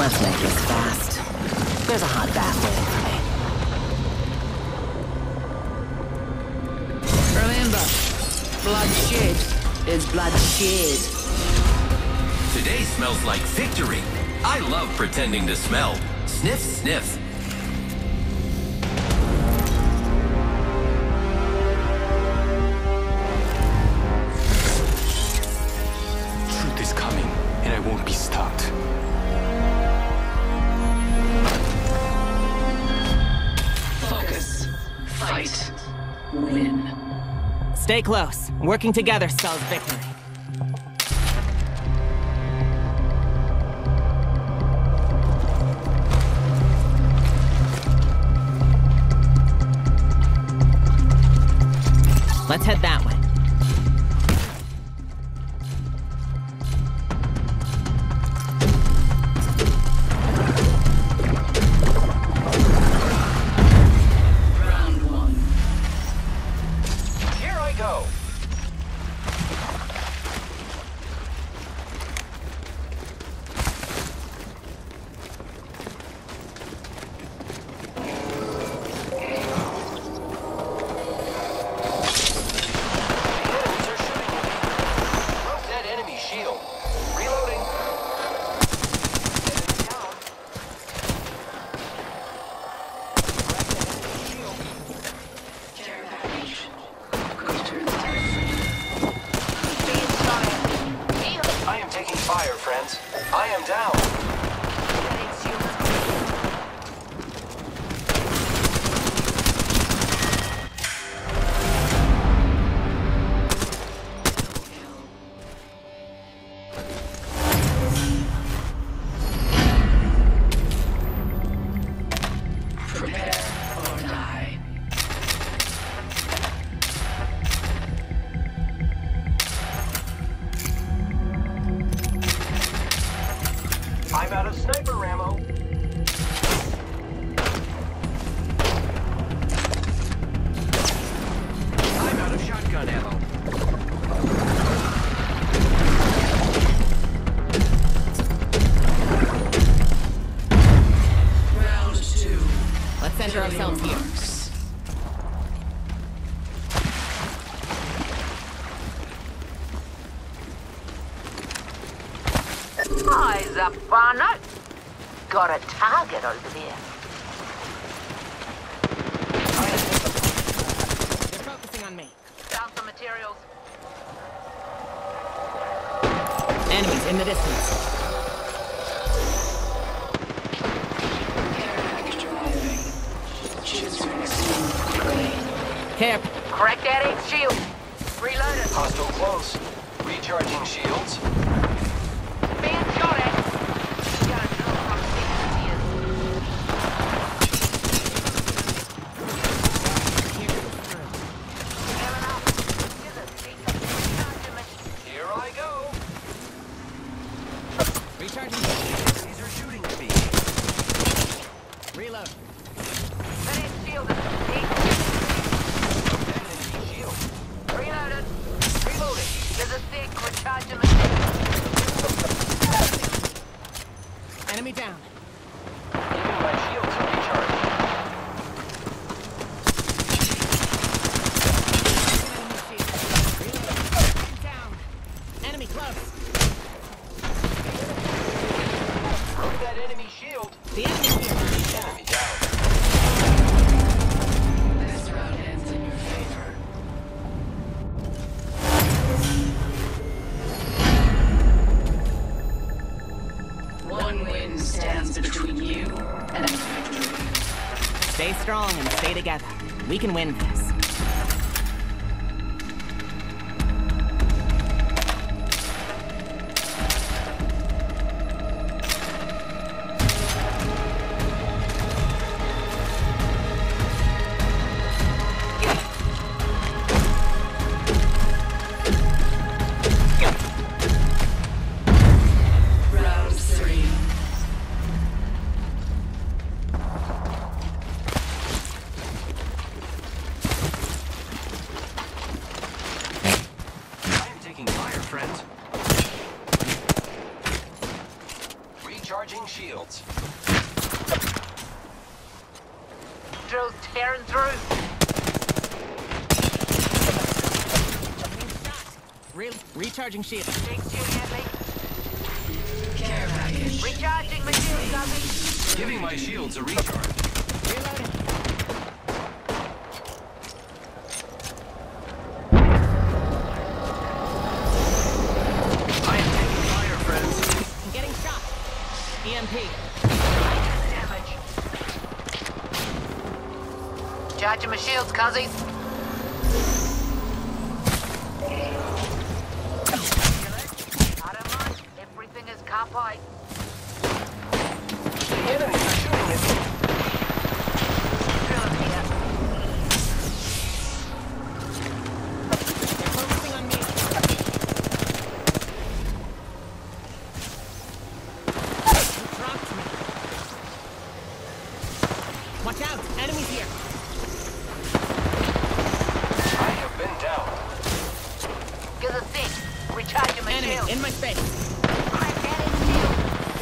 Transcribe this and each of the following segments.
Let's make this fast. There's a hot bath waiting for me. Remember, bloodshed is bloodshed. Today smells like victory. I love pretending to smell. Sniff, sniff. Truth is coming, and I won't be stopped. Focus. Fight. Win. Stay close. Working together spells victory. Let's head that way. Round one. Here I go. I am down. Prepare or die. I'm out of sniper ammo. I'm out of shotgun ammo. Round two. Let's center ourselves here. Eyes up, Barnett. Got a target over there. They're focusing on me. Found some materials. Enemies in the distance. Choose your next move quickly. Care. Crack that X shield. Reload it. Hostile close. Recharging shields. Being shot at. Got a drill from here. Here I go. Recharging. These are shooting at me. Reload. That X shield is That enemy shield. reloaded. Reloading. There's a stick recharging the Enemy down. Even my shields are recharged. Enemy shield. Reload. Down. Enemy close. Broke that enemy shield. The enemy here. Enemy down. This round ends in your favor. One win stands between you and victory. Stay strong and stay together. We can win this. Round three. I am taking fire, friends. Recharging Recharging shields. Drills tearing through. Recharging shield. Big duty at me. Care package. Recharging my shield, Gubby. Giving my shields a recharge. Reloading. I am taking fire, friends. I'm getting shot. EMP. Damage. Charging my shields, cuzzies. I don't mind. Everything is copy. Enemies are shooting at me. Drilling here. They're focusing on me. You dropped me. Watch out! Enemies here. I have been down. Give us this. Recharging my Enemy shield. in my space. Crack that in shield.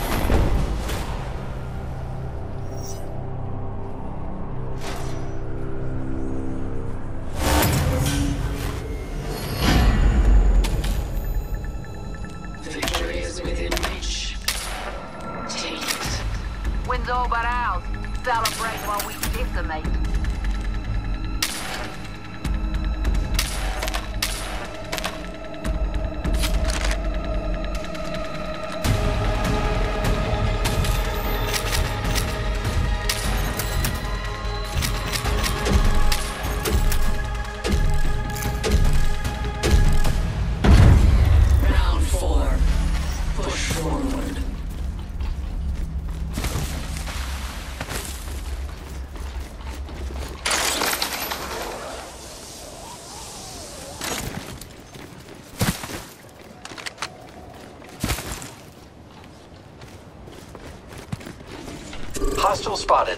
Victory is within reach. Take it. Wins all but ours. Celebrate while we decimate. Round 4. Push forward. Hostile spotted.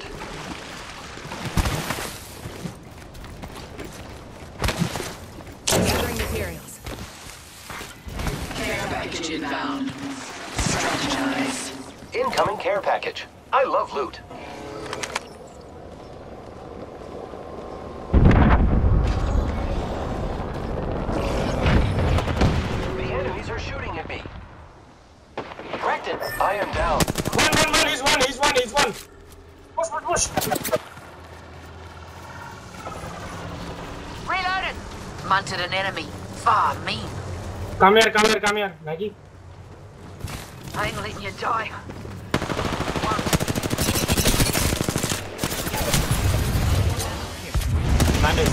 Gathering materials. Care package inbound. Strategize. Incoming care package. I love loot. The enemies are shooting at me. Wrecked it. I am down. He's one. Push. Reloaded. Munted an enemy. Far mean. Come here, Maggie. I ain't letting you die. Bandage.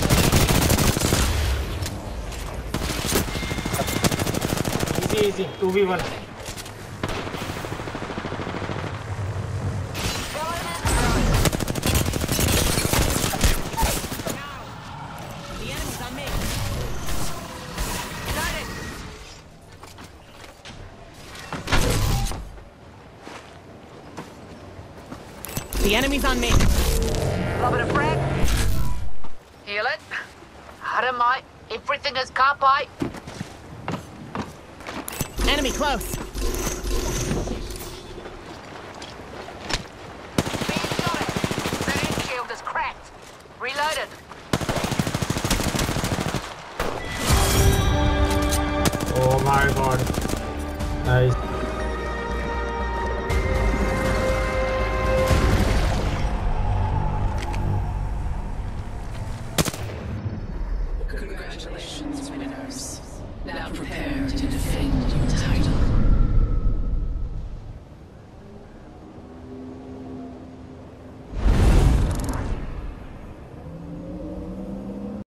Easy. 2v1. The enemy's on me. Loaded. The enemy's on me. Lobbing a frag. Heal it. Dynamite. Everything is copy. Enemy close. Being shot at. That end shield is cracked. Reloaded. Oh my god. Nice. Congratulations, winners. Now prepare to defend your title.